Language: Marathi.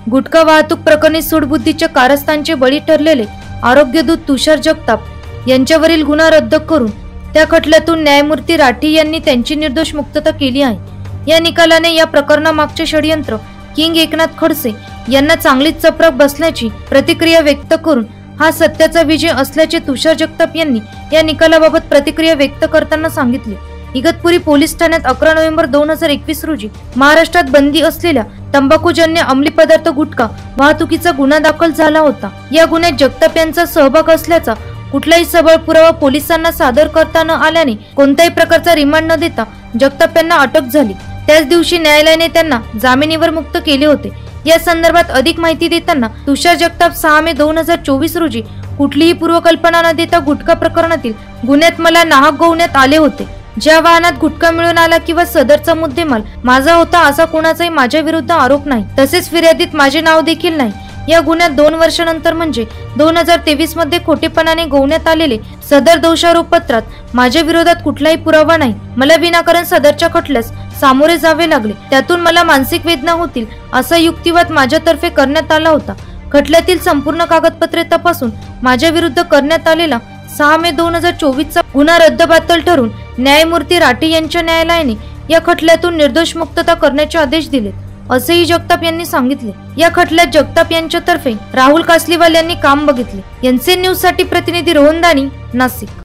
गुटखा वाहतूक प्रकरणी सूडबुद्धीच्या कारस्थानचे बळी ठरलेले आरोग्यदूत तुषार जगताप यांच्यावरील गुन्हा रद्द करून त्या खटल्यातून न्यायमूर्ती राठी यांनी त्यांची निर्दोष मुक्तता केली आहे। या निकालाने या प्रकरणामागचे षडयंत्र किंग एकनाथ खडसे यांना चांगलीच चपराक बसल्याची प्रतिक्रिया व्यक्त करून हा सत्याचा विजय असल्याचे तुषार जगताप यांनी या निकालाबाबत प्रतिक्रिया व्यक्त करताना सांगितले। इगतपुरी पोलीस ठाण्यात 11 नोव्हेंबर 2021 रोजी महाराष्ट्रात बंदी असलेल्या तंबाखूजन्य अंमली पदार्थ गुटखा वाहतुकीचा गुन्हा दाखल झाला होता। या गुन्ह्यात जगताप यांचा सहभाग असल्याचा कुठलाही सबळ पुरावा पोलिसांना सादर करता न आल्याने कोणत्याही प्रकारचा रिमांड न देता जगताप यांना अटक झाली। त्याच दिवशी न्यायालयाने त्यांना जामिनीवर मुक्त केले होते। या संदर्भात अधिक माहिती देताना तुषार जगताप 6 मे 2024 रोजी कुठलीही पूर्वकल्पना न देता गुटखा प्रकरणातील गुन्ह्यात मला नाहक गोवण्यात आले होते। ज्या वाहनात गुटखा मिळून आला किंवा सदरचा मुद्देमाल माझा होता असा कोणाचाही माझ्या विरुद्ध आरोप नाही, तसेच फिर्यादीत माझे नाव देखील नाही। या गुन्ह्यात 2 वर्षानंतर म्हणजे 2023 मध्ये खोटेपणाने गोवण्यात आलेले सदर दोषारोप पत्रात माझ्या विरोधात कुठलाही पुरावा नाही। मला विनाकारण सदरच्या खटल्यास सामोरे जावे लागले, त्यातून मला मानसिक वेदना होतील असा युक्तिवाद माझ्यातर्फे करण्यात आला होता। खटल्यातील संपूर्ण कागदपत्रे तपासून माझ्या विरुद्ध करण्यात आलेला 6 मे 2024 चा गुन्हा रद्दबातल ठरून न्यायमूर्ती राठी यांच्या न्यायालयाने या खटल्यातून निर्दोष मुक्तता करण्याचे आदेश दिले, असेही जगताप यांनी सांगितले। या खटल्यात जगताप यांच्यातर्फे राहुल कासलीवाल यांनी काम बघितले। एनसीएन न्यूज साठी प्रतिनिधी रोहन दानी, नाशिक।